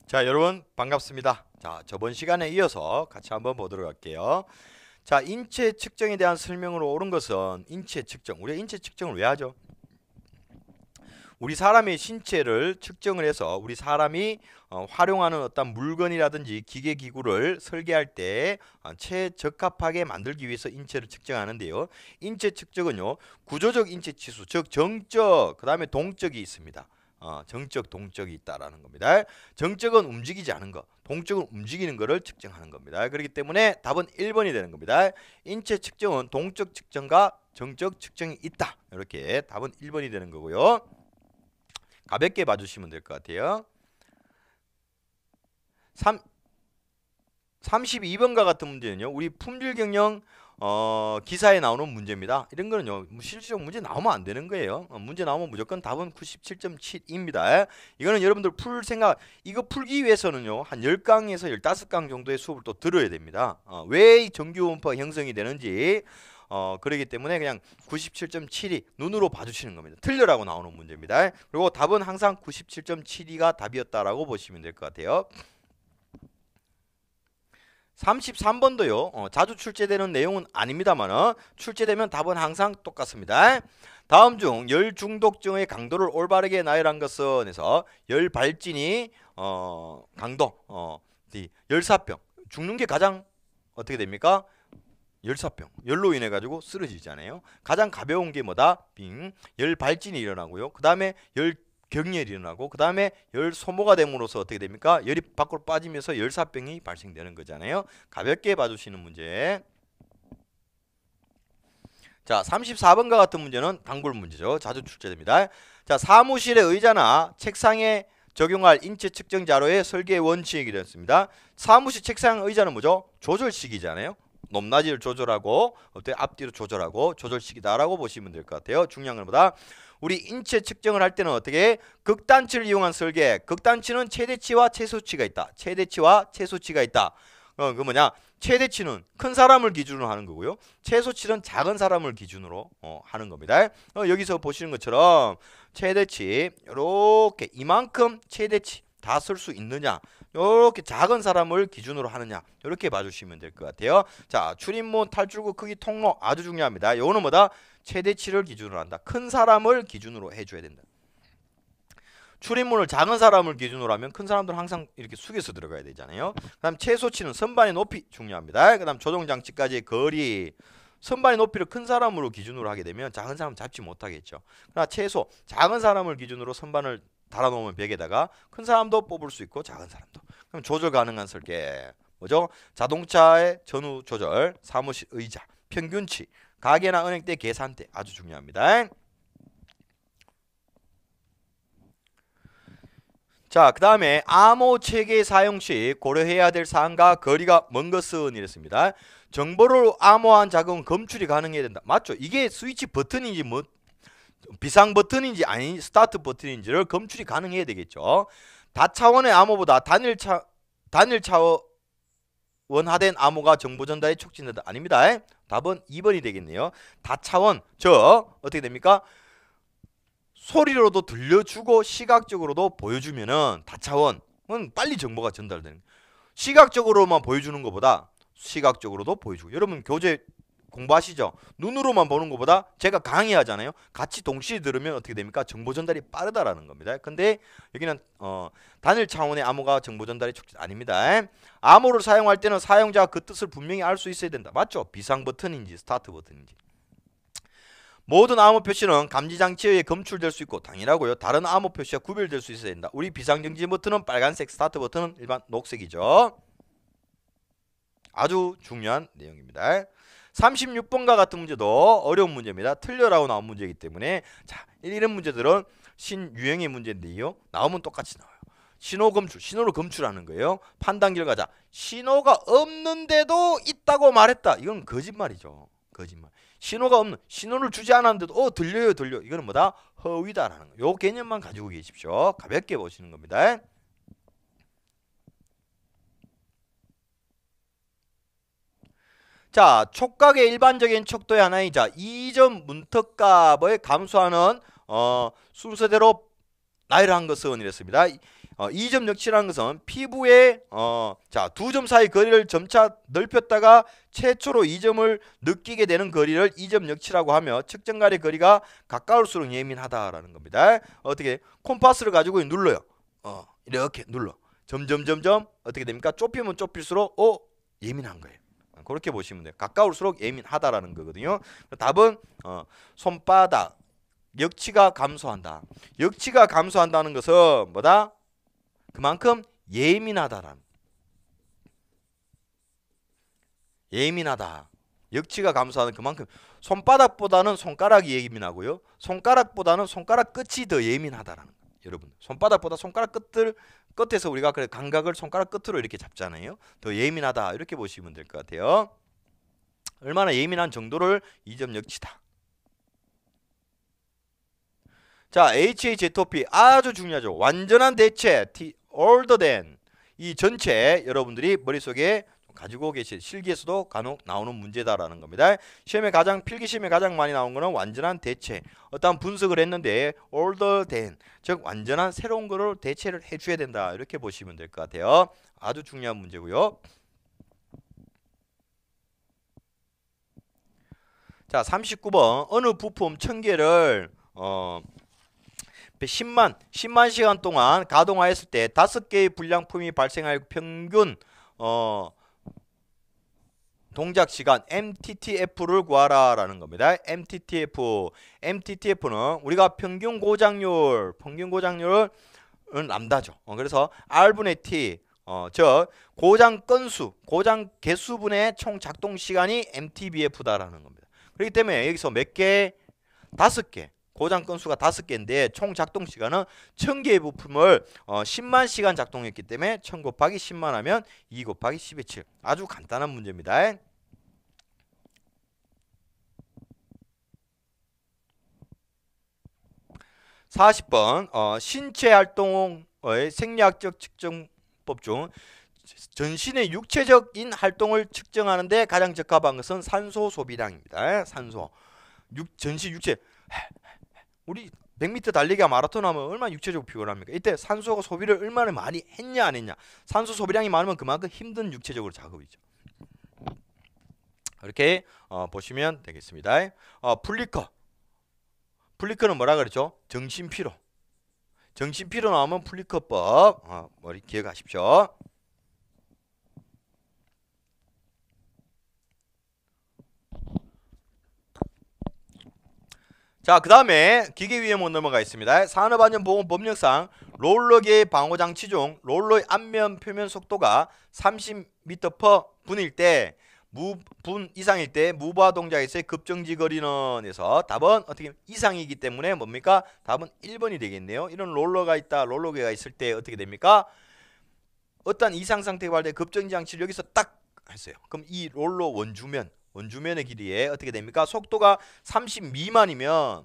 자, 여러분 반갑습니다. 자, 저번 시간에 이어서 같이 한번 보도록 할게요. 자, 인체 측정에 대한 설명으로 옳은 것은 인체 측정. 우리가 인체 측정을 왜 하죠? 우리 사람의 신체를 측정을 해서 우리 사람이 활용하는 어떤 물건이라든지 기계 기구를 설계할 때 최적합하게 만들기 위해서 인체를 측정하는데요. 인체 측정은요, 구조적 인체 치수, 즉 정적, 그 다음에 동적이 있습니다. 정적, 동적이 있다라는 겁니다. 정적은 움직이지 않은 것, 동적은 움직이는 것을 측정하는 겁니다. 그렇기 때문에 답은 1번이 되는 겁니다. 인체 측정은 동적 측정과 정적 측정이 있다. 이렇게 답은 1번이 되는 거고요. 가볍게 봐주시면 될 것 같아요. 32번과 같은 문제는요, 우리 품질 경영 기사에 나오는 문제입니다. 이런 거는요, 실질적 문제 나오면 안 되는 거예요. 문제 나오면 무조건 답은 97.7입니다. 이거는 여러분들 풀 생각, 이거 풀기 위해서는요, 한 10강에서 15강 정도의 수업을 또 들어야 됩니다. 왜 이 정규원파가 형성이 되는지, 그렇기 때문에 그냥 97.72 눈으로 봐주시는 겁니다. 틀려라고 나오는 문제입니다. 그리고 답은 항상 97.72가 답이었다라고 보시면 될 것 같아요. 33번도요. 자주 출제되는 내용은 아닙니다만 출제되면 답은 항상 똑같습니다. 다음 중 열 중독증의 강도를 올바르게 나열한 것은 해서 열 발진이 강도 열사병 죽는 게 가장 어떻게 됩니까? 열사병 열로 인해 가지고 쓰러지잖아요. 가장 가벼운 게 뭐다? 열 발진이 일어나고요. 그 다음에 열 경련이 일어나고 그 다음에 열 소모가 됨으로써 어떻게 됩니까? 열이 밖으로 빠지면서 열사병이 발생되는 거잖아요. 가볍게 봐주시는 문제. 자, 34번과 같은 문제는 단골 문제죠. 자주 출제됩니다. 자, 사무실의 의자나 책상에 적용할 인체 측정 자료의 설계 원칙이 되었습니다. 사무실 책상 의자는 뭐죠? 조절식이잖아요. 높낮이를 조절하고 앞뒤로 조절하고 조절식이다라고 보시면 될 것 같아요. 중요한 것보다 우리 인체 측정을 할 때는 어떻게 극단치를 이용한 설계. 극단치는 최대치와 최소치가 있다. 최대치와 최소치가 있다. 그 뭐냐? 최대치는 큰 사람을 기준으로 하는 거고요. 최소치는 작은 사람을 기준으로 하는 겁니다. 여기서 보시는 것처럼 최대치 이렇게 이만큼 최대치 다 쓸 수 있느냐, 이렇게 작은 사람을 기준으로 하느냐, 이렇게 봐주시면 될 것 같아요. 자, 출입문, 탈출구, 크기, 통로 아주 중요합니다. 요거는 뭐다? 최대치를 기준으로 한다. 큰 사람을 기준으로 해줘야 된다. 출입문을 작은 사람을 기준으로 하면 큰 사람들은 항상 이렇게 숙여서 들어가야 되잖아요. 그 다음 최소치는 선반의 높이 중요합니다. 그 다음 조종장치까지의 거리, 선반의 높이를 큰 사람으로 기준으로 하게 되면 작은 사람 잡지 못하겠죠. 그러나 최소 작은 사람을 기준으로 선반을 달아놓으면 벽에다가 큰 사람도 뽑을 수 있고 작은 사람도. 그럼 조절 가능한 설계 뭐죠? 자동차의 전후 조절, 사무실 의자, 평균치, 가게나 은행대 계산대 아주 중요합니다. 자, 그 다음에 암호 체계 사용 시 고려해야 될 사항과 거리가 먼 것은 이랬습니다. 정보를 암호한 작업은 검출이 가능해야 된다. 맞죠? 이게 스위치 버튼인지 뭐 비상 버튼인지 아니 스타트 버튼인지를 검출이 가능해야 되겠죠. 다차원의 암호보다 단일 차원화된 암호가 정보 전달에 촉진된다. 아닙니다. 답은 2번이 되겠네요. 다차원, 즉 어떻게 됩니까? 소리로도 들려주고 시각적으로도 보여주면은 다차원은 빨리 정보가 전달되는. 시각적으로만 보여주는 것보다 시각적으로도 보여주고. 여러분 교재 공부하시죠? 눈으로만 보는 것보다 제가 강의하잖아요. 같이 동시에 들으면 어떻게 됩니까? 정보 전달이 빠르다라는 겁니다. 근데 여기는 단일 차원의 암호가 정보 전달이 촉진 아닙니다. 암호를 사용할 때는 사용자가 그 뜻을 분명히 알 수 있어야 된다. 맞죠? 비상 버튼인지 스타트 버튼인지. 모든 암호 표시는 감지장치에 의해 검출될 수 있고 당연하고요. 다른 암호 표시와 구별될 수 있어야 된다. 우리 비상정지 버튼은 빨간색, 스타트 버튼은 일반 녹색이죠. 아주 중요한 내용입니다. 36번과 같은 문제도 어려운 문제입니다. 틀려라고 나온 문제이기 때문에 자, 이런 문제들은 신유형의 문제인데요. 나오면 똑같이 나와요. 신호 검출, 신호를 검출하는 거예요. 판단 결과자, 신호가 없는데도 있다고 말했다. 이건 거짓말이죠. 거짓말. 신호가 없는, 신호를 주지 않았는데도 들려요 들려. 이거는 뭐다? 허위다라는 거. 요 개념만 가지고 계십시오. 가볍게 보시는 겁니다. 자, 촉각의 일반적인 척도의 하나이자 2점 문턱값을 감수하는 순서대로 나열한 것은 이랬습니다. 이점 역치라는 것은 피부의 두 점 사이 거리를 점차 넓혔다가 최초로 이 점을 느끼게 되는 거리를 이점 역치라고 하며 측정거리 거리가 가까울수록 예민하다라는 겁니다. 어떻게 콤파스를 가지고 눌러요. 이렇게 눌러. 점점점점 어떻게 됩니까? 좁히면 좁힐수록 예민한 거예요. 그렇게 보시면 돼요. 가까울수록 예민하다라는 거거든요. 답은 손바닥 역치가 감소한다. 역치가 감소한다는 것은 뭐다? 그만큼 예민하다라는. 예민하다. 역치가 감소하는 그만큼 손바닥보다는 손가락이 예민하고요. 손가락보다는 손가락 끝이 더 예민하다라는 거예요. 여러분, 손바닥보다 손가락 끝에서 우리가 그 감각을 손가락 끝으로 이렇게 잡잖아요. 더 예민하다 이렇게 보시면 될 것 같아요. 얼마나 예민한 정도를 이점 역치다. 자, HHZOP 아주 중요하죠. 완전한 대체, older than. 이 전체 여러분들이 머릿속에 가지고 계신 실기에서도 간혹 나오는 문제다라는 겁니다. 필기시험에 가장 많이 나온 거는 완전한 대체. 어떠한 분석을 했는데 older than, 즉 완전한 새로운 거를 대체를 해줘야 된다. 이렇게 보시면 될 것 같아요. 아주 중요한 문제고요. 자, 39번 어느 부품 1000개를 10만 시간 동안 가동하였을 때 5개의 불량품이 발생할 평균 동작 시간 MTTF를 구하라라는 겁니다. MTTF는 우리가 평균 고장률은 람다죠. 그래서 R분의 T, 즉 고장 건수, 고장 개수분의 총 작동 시간이 MTBF다라는 겁니다. 그렇기 때문에 여기서 몇 개? 5개. 고장 건수가 5개인데 총 작동 시간은 1000개의 부품을 10만 시간 작동했기 때문에 1000 곱하기 10만 하면 2 곱하기 10의 7. 아주 간단한 문제입니다. (40번) 신체 활동의 생리학적 측정법 중 전신의 육체적인 활동을 측정하는 데 가장 적합한 것은 산소 소비량입니다. 산소. 전신 육체. 우리 100m 달리기와 마라톤 하면 얼마나 육체적으로 피곤합니까? 이때 산소 소비를 얼마나 많이 했냐 안 했냐. 산소 소비량이 많으면 그만큼 힘든 육체적으로 작업이죠. 이렇게 보시면 되겠습니다. 플리커는 뭐라 그랬죠? 정신피로. 정신피로 나오면 플리커법. 머리 기억하십시오. 자, 그 다음에 기계위험으로 넘어가겠습니다. 산업안전보건법령상 롤러계의 방호장치 중 롤러의 앞면 표면 속도가 30m/분일 때 분 이상일 때 무부하 동작에서의 급정지 거리는 에서 답은 어떻게 이상이기 때문에 뭡니까? 답은 1번이 되겠네요. 이런 롤러가 있다, 롤러계가 있을 때 어떻게 됩니까? 어떤 이상 상태가 발생 급정지 장치를 여기서 딱 했어요. 그럼 이 롤러 원주면의 길이에 어떻게 됩니까? 속도가 30 미만이면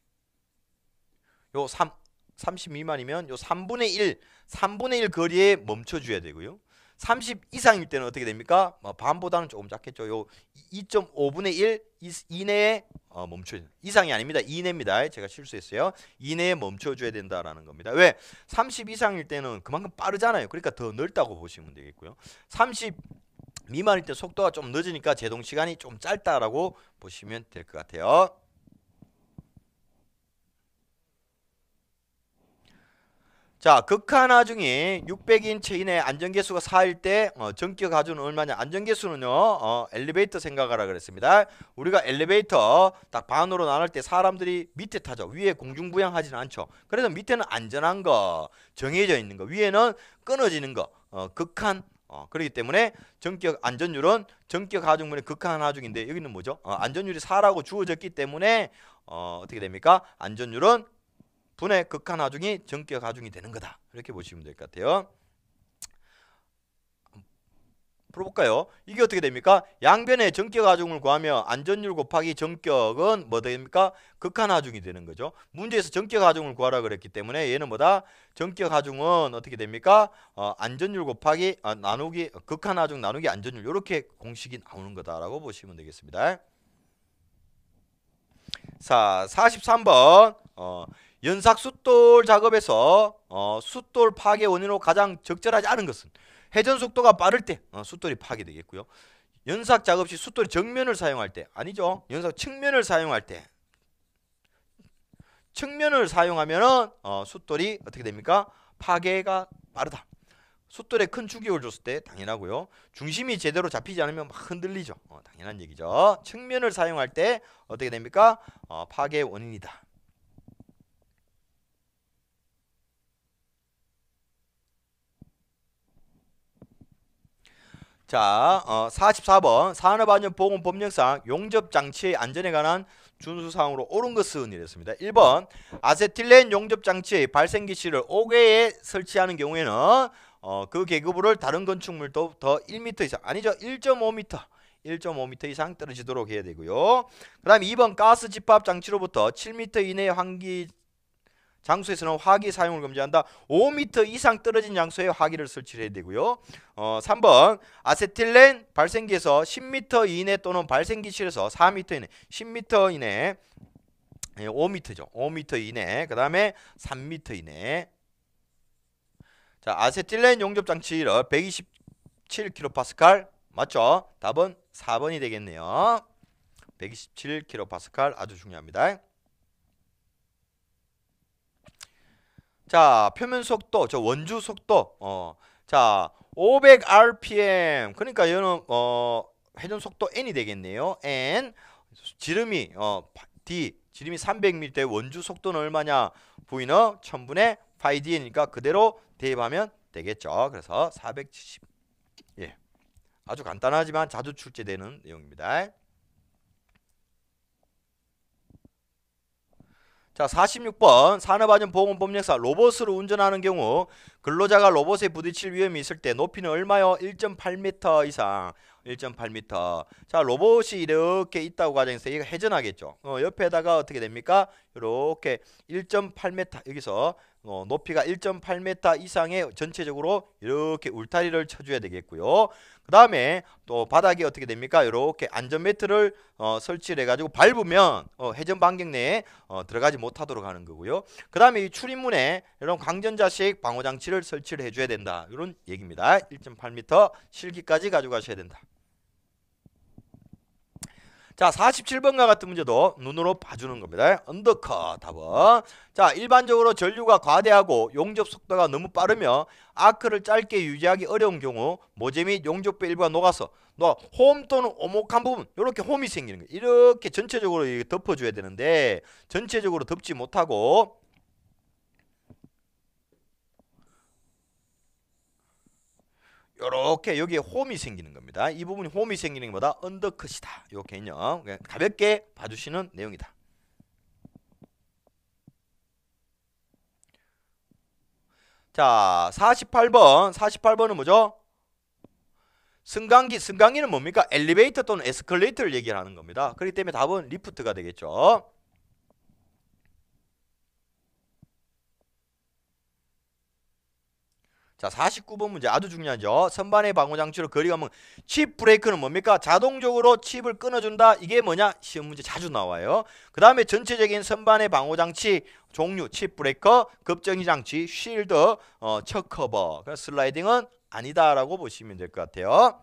요 30 미만이면 요 3분의 1 거리에 멈춰줘야 되고요. 30 이상일 때는 어떻게 됩니까? 반보다는 조금 작겠죠. 요 2.5분의 1 이내에 멈춰야 돼요. 이상이 아닙니다. 이내입니다. 제가 실수했어요. 이내에 멈춰줘야 된다라는 겁니다. 왜? 30 이상일 때는 그만큼 빠르잖아요. 그러니까 더 넓다고 보시면 되겠고요. 30 미만일 때 속도가 좀 늦으니까 제동 시간이 좀 짧다라고 보시면 될 것 같아요. 자, 극한하중이 600인치 이내 안전계수가 4일 때 전격 하중은 얼마냐? 안전계수는요 엘리베이터 생각하라 그랬습니다. 우리가 엘리베이터 딱 반으로 나눌 때 사람들이 밑에 타죠. 위에 공중부양하지는 않죠. 그래서 밑에는 안전한 거 정해져 있는 거, 위에는 끊어지는 거 극한. 그렇기 때문에 전격 안전율은 전격 하중분의 극한 하중인데 여기는 뭐죠? 안전율이 4라고 주어졌기 때문에 어떻게 됩니까? 안전율은 분의 극한 하중이 전격 하중이 되는 거다. 이렇게 보시면 될 것 같아요. 풀어볼까요? 이게 어떻게 됩니까? 양변의 전격 하중을 구하면 안전율 곱하기 전격은 뭐 됩니까? 극한 하중이 되는 거죠. 문제에서 전격 하중을 구하라 그랬기 때문에 얘는 뭐다? 전격 하중은 어떻게 됩니까? 안전율 곱하기 나누기 극한 하중 나누기 안전율, 이렇게 공식이 나오는 거다라고 보시면 되겠습니다. 자, 43번 연삭 숫돌 작업에서 숫돌 파괴 원인으로 가장 적절하지 않은 것은 회전 속도가 빠를 때 숫돌이 파괴되겠고요. 연삭 작업 시 숫돌이 정면을 사용할 때 아니죠. 연삭 측면을 사용할 때 측면을 사용하면은 숫돌이 어떻게 됩니까? 파괴가 빠르다. 숫돌에 큰 추격을 줬을 때 당연하고요. 중심이 제대로 잡히지 않으면 막 흔들리죠. 당연한 얘기죠. 측면을 사용할 때 어떻게 됩니까? 파괴 원인이다. 자, 44번 산업안전보건법령상 용접장치의 안전에 관한 준수사항으로 옳은 것은 이랬습니다. 1번 아세틸렌 용접장치의 발생기실을 5개에 설치하는 경우에는 그 계급을 다른 건축물도 더 1m 이상 아니죠. 1.5m 이상 떨어지도록 해야 되고요. 그 다음에 2번 가스 집합 장치로부터 7m 이내의 환기 장소에서는 화기 사용을 금지한다. 5m 이상 떨어진 장소에 화기를 설치해야 되고요. 3번 아세틸렌 발생기에서 10m 이내 또는 발생기실에서 4m 이내, 10m 이내, 5m죠. 5m 이내. 그 다음에 3m 이내. 자, 아세틸렌 용접 장치를 127kPa 맞죠? 답은 4번이 되겠네요. 127kPa 아주 중요합니다. 자, 표면 속도, 저 원주 속도, 자, 500rpm. 그러니까 얘는 회전 속도 n이 되겠네요. n. 지름이 d, 지름이 300mm, 원주 속도는 얼마냐? V는 1000분의 파이 d니까 그대로 대입하면 되겠죠. 그래서 470. 예. 아주 간단하지만 자주 출제되는 내용입니다. 자, 46번 산업안전보건법령상 로봇을 운전하는 경우 근로자가 로봇에 부딪힐 위험이 있을 때 높이는 얼마요? 1.8m 이상. 1.8m. 자, 로봇이 이렇게 있다고 가정해서 얘가 회전하겠죠. 옆에다가 어떻게 됩니까? 이렇게 1.8m 여기서 높이가 1.8m 이상의 전체적으로 이렇게 울타리를 쳐줘야 되겠고요. 그 다음에 또 바닥에 어떻게 됩니까? 이렇게 안전매트를 설치를 해가지고 밟으면 회전 반경 내에 들어가지 못하도록 하는 거고요. 그 다음에 이 출입문에 이런 광전자식 방호장치를 설치를 해줘야 된다. 이런 얘기입니다. 1.8m 실기까지 가져가셔야 된다. 자, 47번과 같은 문제도 눈으로 봐주는 겁니다. 언더컷 답은. 자, 일반적으로 전류가 과대하고 용접 속도가 너무 빠르며 아크를 짧게 유지하기 어려운 경우 모재 및 용접부 일부가 녹아서 홈 또는 오목한 부분 이렇게 홈이 생기는 거예요. 이렇게 전체적으로 덮어줘야 되는데 전체적으로 덮지 못하고 요렇게 여기에 홈이 생기는 겁니다. 이 부분이 홈이 생기는 것보다 언더컷이다. 요 개념 가볍게 봐주시는 내용이다. 자, 48번은 뭐죠? 승강기는 뭡니까? 엘리베이터 또는 에스컬레이터를 얘기하는 겁니다. 그렇기 때문에 답은 리프트가 되겠죠. 자, 49번 문제 아주 중요하죠. 선반의 방호장치로 거리감은 칩 브레이크는 뭡니까? 자동적으로 칩을 끊어준다. 이게 뭐냐? 시험 문제 자주 나와요. 그 다음에 전체적인 선반의 방호장치 종류 칩 브레이커, 급정지 장치, 쉴드, 척 커버. 슬라이딩은 아니다라고 보시면 될 것 같아요.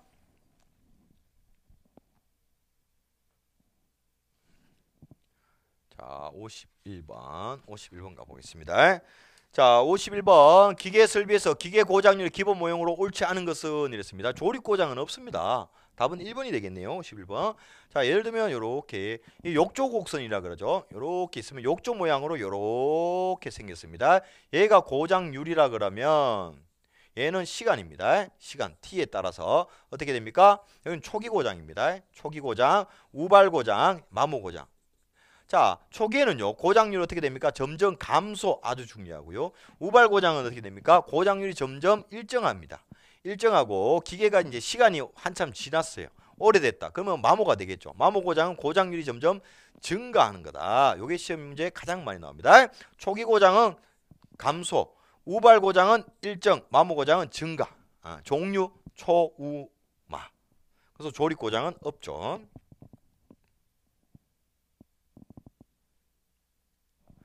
자, 51번 가보겠습니다. 자, 51번 기계 설비에서 기계 고장률 기본 모형으로 옳지 않은 것은 이랬습니다. 조립 고장은 없습니다. 답은 1번이 되겠네요. 51번. 자, 예를 들면 요렇게 욕조 곡선이라 그러죠. 요렇게 있으면 욕조 모양으로 요렇게 생겼습니다. 얘가 고장률이라 그러면 얘는 시간입니다. 시간 t에 따라서 어떻게 됩니까? 여기는 초기 고장입니다. 초기 고장, 우발 고장, 마모 고장. 자, 초기에는요 고장률이 어떻게 됩니까? 점점 감소 아주 중요하고요. 우발 고장은 어떻게 됩니까? 고장률이 점점 일정합니다. 일정하고 기계가 이제 시간이 한참 지났어요. 오래됐다. 그러면 마모가 되겠죠. 마모 고장은 고장률이 점점 증가하는 거다. 요게 시험 문제에 가장 많이 나옵니다. 초기 고장은 감소, 우발 고장은 일정, 마모 고장은 증가. 종류 초우마. 그래서 조립 고장은 없죠. 자,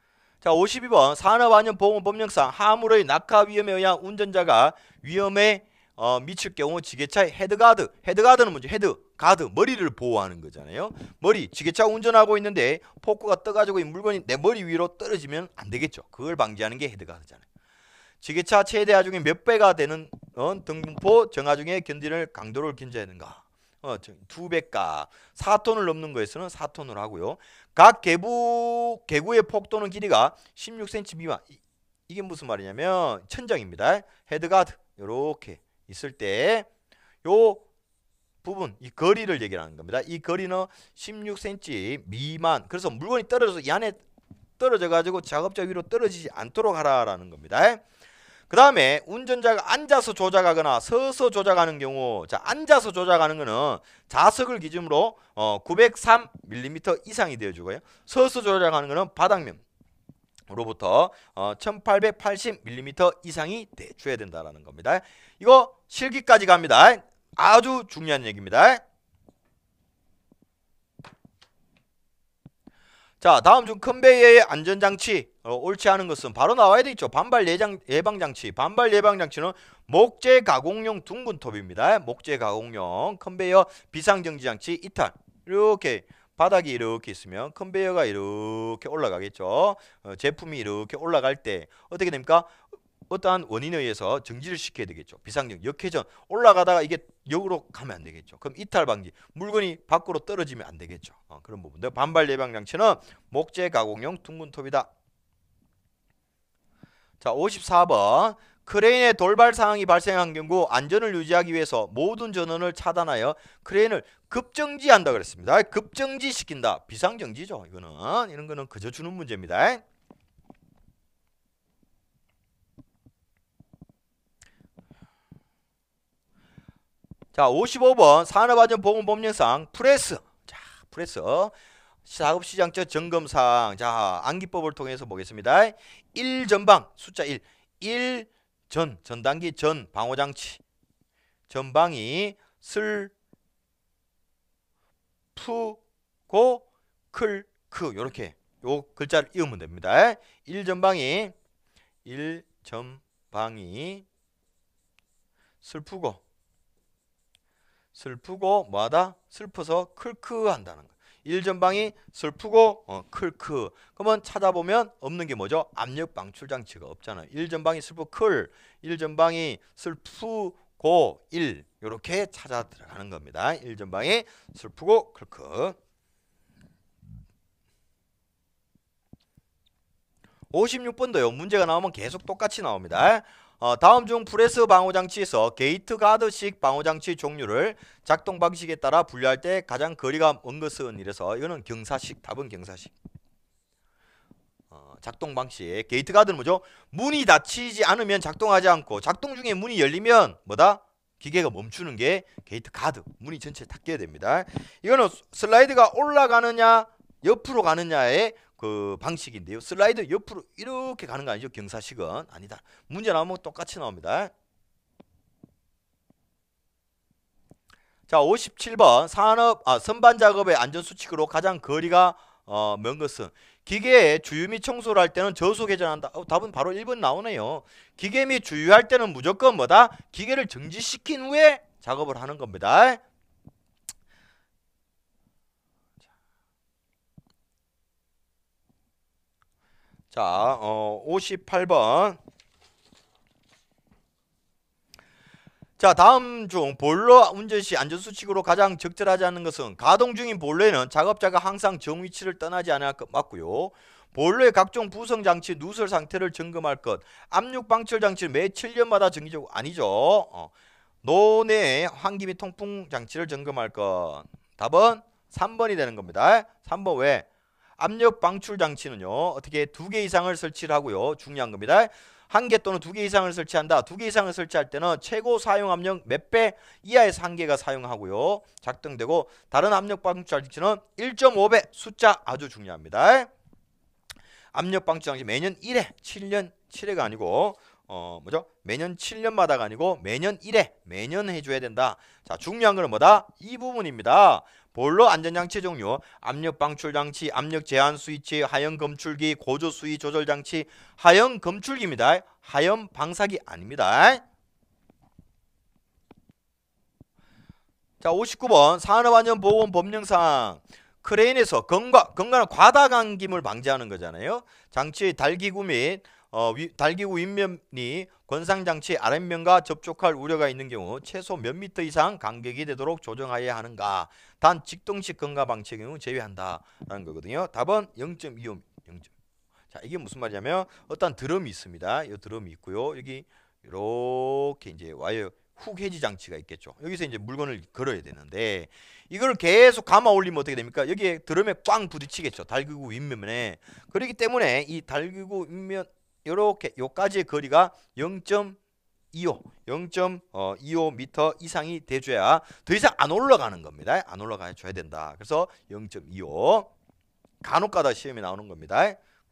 자, 52번 산업안전보건법령상 화물의 낙하 위험에 의한 운전자가 위험에 미칠 경우 지게차의 헤드가드, 헤드가드는 뭐죠? 헤드가드, 머리를 보호하는 거잖아요. 머리, 지게차 운전하고 있는데 포크가 떠가지고 이 물건이 내 머리 위로 떨어지면 안 되겠죠. 그걸 방지하는 게 헤드가드잖아요. 지게차 최대 하중의 몇 배가 되는 등분포 정하중의 견디는 강도를 견제하는가? 2배가 4톤을 넘는 거에서는 4톤을 하고요. 각 개구의 폭도는 길이가 16cm 미만. 이게 무슨 말이냐면 천정입니다. 헤드가드 이렇게 있을 때 요 부분, 이 거리를 얘기하는 겁니다. 이 거리는 16cm 미만. 그래서 물건이 떨어져서 이 안에 떨어져 가지고 작업자 위로 떨어지지 않도록 하라라는 겁니다. 그 다음에 운전자가 앉아서 조작하거나 서서 조작하는 경우, 자, 앉아서 조작하는 거는 좌석을 기준으로 903mm 이상이 되어주고요. 서서 조작하는 거는 바닥면으로부터 1880mm 이상이 돼줘야 된다라는 겁니다. 이거 실기까지 갑니다. 아주 중요한 얘기입니다. 자, 다음 중 컨베이어의 안전장치 옳지 않은 것은 바로 나와야 되겠죠. 반발 예방장치. 반발 예방장치는 목재 가공용 둥근 톱입니다. 목재 가공용 컨베이어 비상정지장치 이탈. 이렇게 바닥이 이렇게 있으면 컨베이어가 이렇게 올라가겠죠. 제품이 이렇게 올라갈 때 어떻게 됩니까? 어떠한 원인에 의해서 정지를 시켜야 되겠죠. 비상정 역회전 올라가다가 이게 역으로 가면 안 되겠죠. 그럼 이탈 방지, 물건이 밖으로 떨어지면 안 되겠죠. 그런 부분들. 반발 예방 장치는 목재 가공용 둥근 톱이다. 자, 54번 크레인의 돌발 상황이 발생한 경우 안전을 유지하기 위해서 모든 전원을 차단하여 크레인을 급정지한다 그랬습니다. 급정지 시킨다. 비상정지죠. 이런 거는 그저 주는 문제입니다. 자, 55번 산업안전보건법령상 프레스. 자, 프레스 작업시장적 점검사항. 자, 암기법을 통해서 보겠습니다. 1전방 숫자 1 전단기 전 방호장치 전방이 슬 푸고 클크 요렇게 요 글자를 이으면 됩니다. 1전방이 슬프고 뭐하다? 슬퍼서 클크 한다는 거. 1전방이 슬프고 클크. 그러면 찾아보면 없는 게 뭐죠? 압력 방출 장치가 없잖아요. 1전방이 슬프 클, 1전방이 슬프고 1 이렇게 찾아 들어가는 겁니다. 1전방이 슬프고 클크. 56번도요. 문제가 나오면 계속 똑같이 나옵니다. 다음 중 프레스 방호장치에서 게이트 가드식 방호장치 종류를 작동 방식에 따라 분류할 때 가장 거리가 먼 것은 이래서 이거는 경사식. 답은 경사식. 작동 방식. 게이트 가드는 뭐죠? 문이 닫히지 않으면 작동하지 않고 작동 중에 문이 열리면 뭐다? 기계가 멈추는 게 게이트 가드. 문이 전체 닫게 됩니다. 이거는 슬라이드가 올라가느냐 옆으로 가느냐의 그 방식인데요. 슬라이드 옆으로 이렇게 가는 거 아니죠? 경사식은 아니다. 문제 나오면 똑같이 나옵니다. 자, 57번 선반 작업의 안전 수칙으로 가장 거리가 먼 것은 기계의 주유 및 청소를 할 때는 저속 회전한다. 답은 바로 1번 나오네요. 기계 및 주유할 때는 무조건 뭐다? 기계를 정지시킨 후에 작업을 하는 겁니다. 자, 58번. 자, 다음 중 보일러 운전 시 안전수칙으로 가장 적절하지 않는 것은 가동 중인 보일러에는 작업자가 항상 정위치를 떠나지 않을 것 맞고요. 보일러의 각종 부성장치 누설 상태를 점검할 것. 압력 방출 장치를 매 7년마다 정기적으로 아니죠. 노내 환기 및 통풍 장치를 점검할 것. 답은 3번이 되는 겁니다. 3번 왜? 압력 방출 장치는요. 어떻게 2개 이상을 설치를 하고요. 중요한 겁니다. 1개 또는 2개 이상을 설치한다. 2개 이상을 설치할 때는 최고 사용 압력 몇 배 이하에서 1개가 사용하고요. 작동되고 다른 압력 방출 장치는 1.5배. 숫자 아주 중요합니다. 압력 방출 장치 매년 1회 7년 7회가 아니고 뭐죠? 매년 7년마다가 아니고 매년 1회 매년 해줘야 된다. 자, 중요한 건 뭐다? 이 부분입니다. 볼로 안전장치 종류, 압력 방출 장치, 압력 제한 스위치, 하형 검출기, 고조 수위 조절 장치, 하형 검출기입니다. 하형 방사기 아닙니다. 자, 59번 산업안전보건 법령상 크레인에서 건강한 과다 감김을 방지하는 거잖아요. 장치 달기구 및 달기구 윗면이 권상장치 아랫면과 접촉할 우려가 있는 경우 최소 몇 미터 이상 간격이 되도록 조정하여야 하는가. 단 직동식 건강 방치의 경우 제외한다라는 거거든요. 답은 0.25. 0. 자, 이게 무슨 말이냐면 어떤 드럼이 있습니다. 이 드럼이 있고요. 여기 이렇게 이제 와이어 훅 해지 장치가 있겠죠. 여기서 이제 물건을 걸어야 되는데 이걸 계속 감아 올리면 어떻게 됩니까? 여기에 드럼에 꽝 부딪히겠죠. 달기구 윗면에. 그렇기 때문에 이 달기구 윗면 요렇게 요까지의 거리가 0.25 0.25m 이상이 돼줘야 더 이상 안 올라가는 겁니다. 안 올라가 줘야 된다. 그래서 0.25 간혹가다 시험에 나오는 겁니다.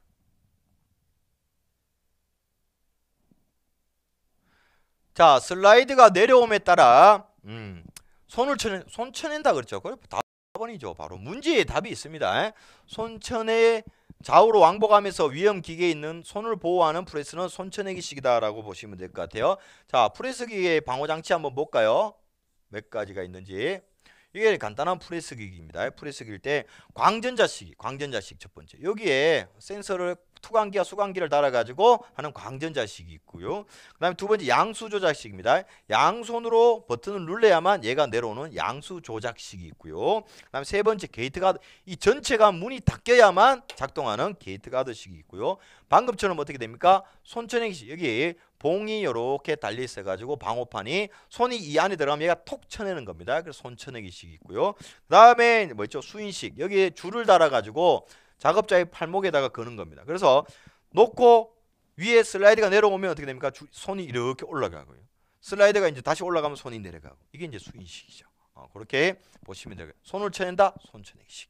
자, 슬라이드가 내려옴에 따라 손 쳐낸다 그랬죠. 그래 답번이죠. 바로 문제의 답이 있습니다. 손천에 좌우로 왕복하면서 위험 기계에 있는 손을 보호하는 프레스는 손쳐내기식이다라고 보시면 될 것 같아요. 자, 프레스기의 방호 장치 한번 볼까요? 몇 가지가 있는지. 이게 간단한 프레스기입니다. 프레스기일 때 광전자식 첫 번째. 여기에 센서를 투광기와 수광기를 달아가지고 하는 광전자식이 있고요. 그 다음에 두 번째 양수 조작식입니다. 양손으로 버튼을 눌러야만 얘가 내려오는 양수 조작식이 있고요. 그 다음에 세 번째 게이트 가드. 이 전체가 문이 닫혀야만 작동하는 게이트 가드식이 있고요. 방금처럼 어떻게 됩니까? 손천행식. 여기 봉이 이렇게 달려 있어 가지고 방호판이 손이 이 안에 들어가면 얘가 톡 쳐내는 겁니다. 그래서 손쳐내기식이 있고요. 그 다음에 뭐 있죠? 수인식. 여기에 줄을 달아 가지고 작업자의 팔목에다가 거는 겁니다. 그래서 놓고 위에 슬라이드가 내려오면 어떻게 됩니까? 손이 이렇게 올라가고요. 슬라이드가 이제 다시 올라가면 손이 내려가고. 이게 이제 수인식이죠. 그렇게 보시면 되고요. 손을 쳐낸다. 손쳐내기식.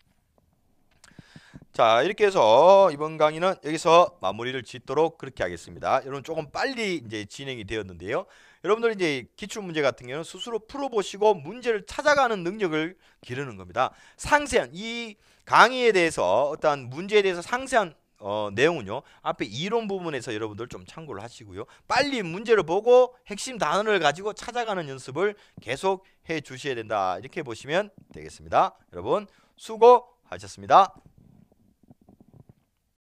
자, 이렇게 해서 이번 강의는 여기서 마무리를 짓도록 그렇게 하겠습니다. 여러분 조금 빨리 이제 진행이 되었는데요. 여러분들 이제 기출 문제 같은 경우는 스스로 풀어보시고 문제를 찾아가는 능력을 기르는 겁니다. 상세한 이 강의에 대해서 어떠한 문제에 대해서 상세한 내용은요 앞에 이론 부분에서 여러분들 좀 참고를 하시고요. 빨리 문제를 보고 핵심 단어를 가지고 찾아가는 연습을 계속 해 주셔야 된다. 이렇게 보시면 되겠습니다. 여러분 수고하셨습니다.